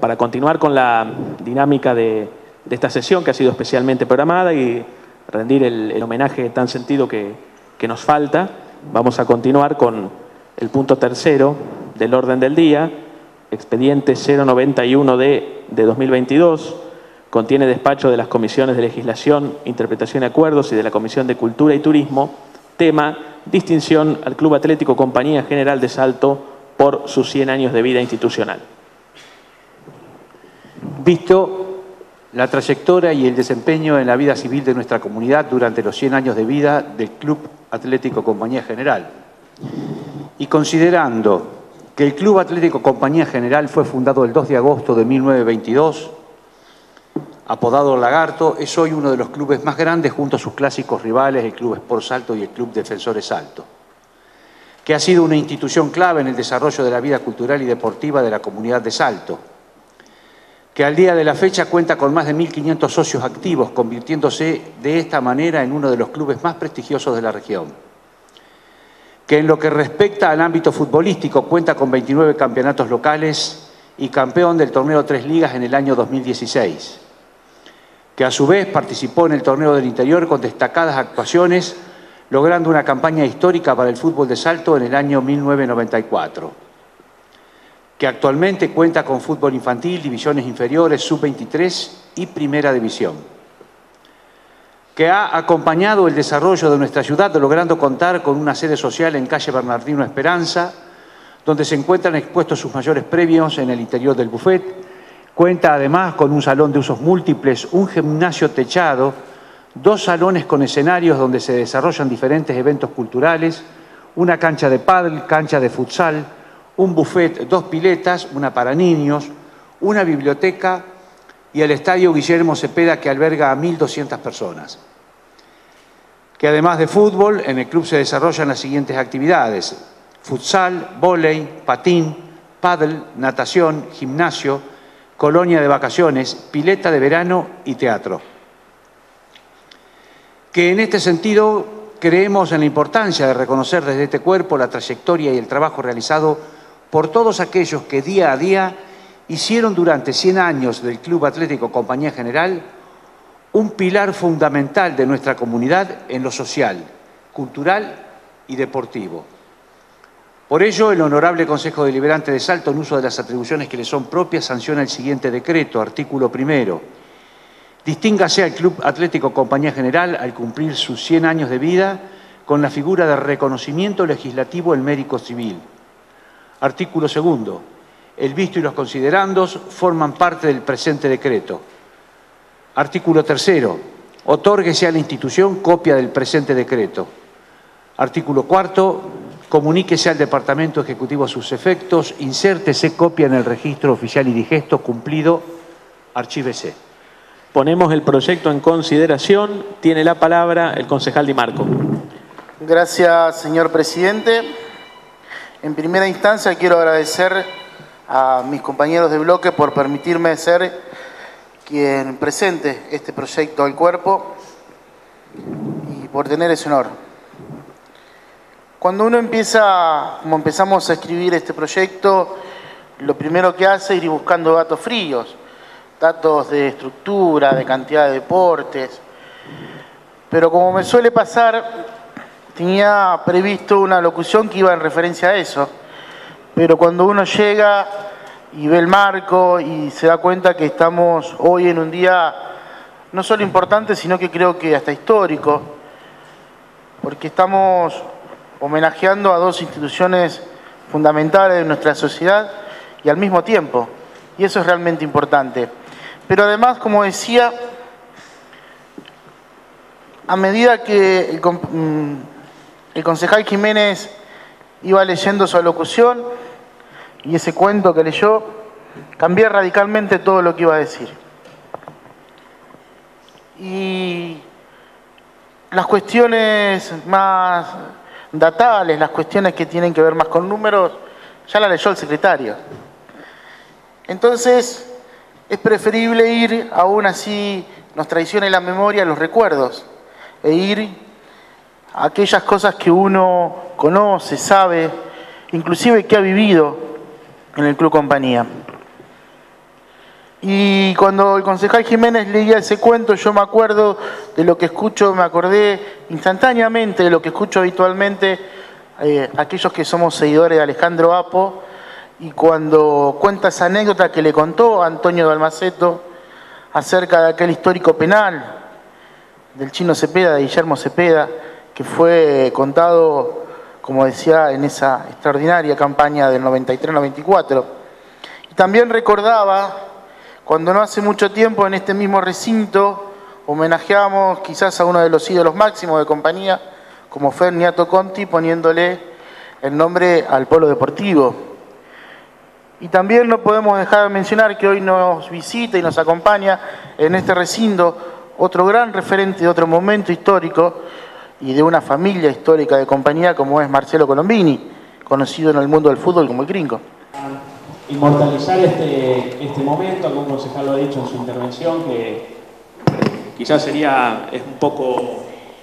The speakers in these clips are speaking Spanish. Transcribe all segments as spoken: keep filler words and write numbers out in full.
para continuar con la dinámica de, de esta sesión que ha sido especialmente programada y rendir el, el homenaje tan sentido que, que nos falta, vamos a continuar con el punto tercero del orden del día, expediente cero noventa y uno D de dos mil veintidós, contiene despacho de las comisiones de Legislación, Interpretación y Acuerdos y de la Comisión de Cultura y Turismo, tema distinción al Club Atlético Compañía General de Salto por sus cien años de vida institucional. Visto la trayectoria y el desempeño en la vida civil de nuestra comunidad durante los cien años de vida del Club Atlético Compañía General, y considerando que el Club Atlético Compañía General fue fundado el dos de agosto de mil novecientos veintidós, apodado Lagarto, es hoy uno de los clubes más grandes junto a sus clásicos rivales, el Club Sport Salto y el Club Defensores Salto, que ha sido una institución clave en el desarrollo de la vida cultural y deportiva de la comunidad de Salto, que al día de la fecha cuenta con más de mil quinientos socios activos, convirtiéndose de esta manera en uno de los clubes más prestigiosos de la región, que en lo que respecta al ámbito futbolístico cuenta con veintinueve campeonatos locales y campeón del torneo Tres Ligas en el año dos mil dieciséis, que a su vez participó en el torneo del interior con destacadas actuaciones, logrando una campaña histórica para el fútbol de Salto en el año mil novecientos noventa y cuatro, que actualmente cuenta con fútbol infantil, divisiones inferiores, sub veintitrés y primera división, que ha acompañado el desarrollo de nuestra ciudad, logrando contar con una sede social en calle Bernardino Esperanza, donde se encuentran expuestos sus mayores premios en el interior del buffet. Cuenta además con un salón de usos múltiples, un gimnasio techado, dos salones con escenarios donde se desarrollan diferentes eventos culturales, una cancha de pádel, cancha de futsal, un buffet, dos piletas, una para niños, una biblioteca y el Estadio Guillermo Cepeda, que alberga a mil doscientas personas. Que además de fútbol, en el club se desarrollan las siguientes actividades: futsal, vóley, patín, pádel, natación, gimnasio, colonia de vacaciones, pileta de verano y teatro. Que en este sentido creemos en la importancia de reconocer desde este cuerpo la trayectoria y el trabajo realizado por todos aquellos que día a día hicieron durante cien años del Club Atlético Compañía General un pilar fundamental de nuestra comunidad en lo social, cultural y deportivo. Por ello, el Honorable Consejo Deliberante de Salto, en uso de las atribuciones que le son propias, sanciona el siguiente decreto, artículo primero. Distíngase al Club Atlético Compañía General al cumplir sus cien años de vida con la figura de reconocimiento legislativo en mérito civil. Artículo segundo. El visto y los considerandos forman parte del presente decreto. Artículo tercero. Otórguese a la institución copia del presente decreto. Artículo cuarto. Comuníquese al Departamento Ejecutivo a sus efectos, insértese copia en el registro oficial y digesto, cumplido, archívese. Ponemos el proyecto en consideración. Tiene la palabra el concejal Di Marco. Gracias, señor presidente. En primera instancia quiero agradecer a mis compañeros de bloque por permitirme ser quien presente este proyecto al cuerpo y por tener ese honor. Cuando uno empieza, como empezamos a escribir este proyecto, lo primero que hace es ir buscando datos fríos, datos de estructura, de cantidad de deportes. Pero como me suele pasar, tenía previsto una locución que iba en referencia a eso. Pero cuando uno llega y ve el marco y se da cuenta que estamos hoy en un día no solo importante, sino que creo que hasta histórico, porque estamos homenajeando a dos instituciones fundamentales de nuestra sociedad y al mismo tiempo, y eso es realmente importante. Pero además, como decía, a medida que el, el concejal Jiménez iba leyendo su alocución y ese cuento que leyó, cambié radicalmente todo lo que iba a decir. Y las cuestiones más datales, las cuestiones que tienen que ver más con números, ya la leyó el secretario. Entonces, es preferible ir, aún así nos traicione la memoria, los recuerdos, e ir a aquellas cosas que uno conoce, sabe, inclusive que ha vivido en el Club Compañía. Y cuando el concejal Jiménez leía ese cuento, yo me acuerdo de lo que escucho, me acordé instantáneamente de lo que escucho habitualmente, eh, aquellos que somos seguidores de Alejandro Apo, y cuando cuenta esa anécdota que le contó Antonio Dalmaceto acerca de aquel histórico penal del Chino Cepeda, de Guillermo Cepeda, que fue contado, como decía, en esa extraordinaria campaña del noventa y tres noventa y cuatro. Y también recordaba cuando no hace mucho tiempo en este mismo recinto homenajeamos quizás a uno de los ídolos máximos de Compañía, como fue Niato Conti, poniéndole el nombre al polo deportivo. Y también no podemos dejar de mencionar que hoy nos visita y nos acompaña en este recinto otro gran referente de otro momento histórico y de una familia histórica de Compañía como es Marcelo Colombini, conocido en el mundo del fútbol como el Gringo. Inmortalizar este, este momento, algún concejal lo ha dicho en su intervención, que quizás sería es un poco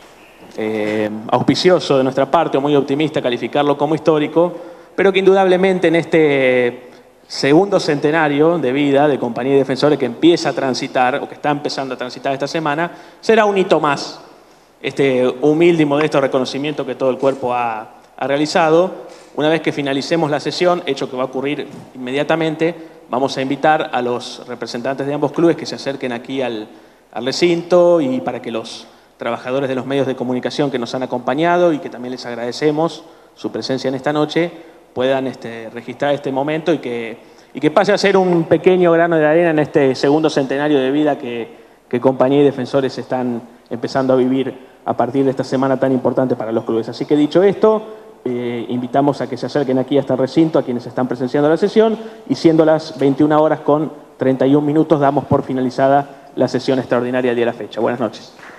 eh, auspicioso de nuestra parte o muy optimista calificarlo como histórico, pero que indudablemente en este segundo centenario de vida de Compañía de Defensores que empieza a transitar, o que está empezando a transitar esta semana, será un hito más. Este humilde y modesto reconocimiento que todo el cuerpo ha, ha realizado. Una vez que finalicemos la sesión, hecho que va a ocurrir inmediatamente, vamos a invitar a los representantes de ambos clubes que se acerquen aquí al, al recinto y para que los trabajadores de los medios de comunicación que nos han acompañado y que también les agradecemos su presencia en esta noche, puedan este, registrar este momento y que, y que pase a ser un pequeño grano de arena en este segundo centenario de vida que, que Compañía y Defensores están empezando a vivir a partir de esta semana tan importante para los clubes. Así que dicho esto, eh, invitamos a que se acerquen aquí hasta el recinto a quienes están presenciando la sesión y siendo las veintiuna horas con treinta y un minutos damos por finalizada la sesión extraordinaria del día de la fecha. Buenas noches.